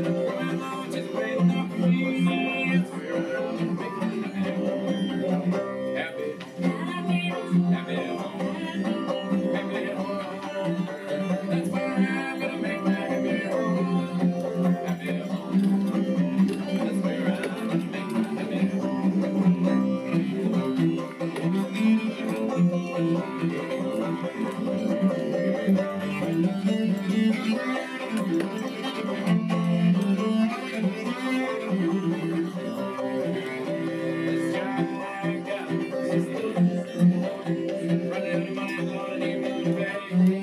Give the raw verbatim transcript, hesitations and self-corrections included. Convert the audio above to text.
Just waiting up for me. That's where I'm happy, happy, happy home, happy home. That's where I'm gonna make my happy home, happy home. That's where I'm gonna make my happy home. Running money, money, money, money.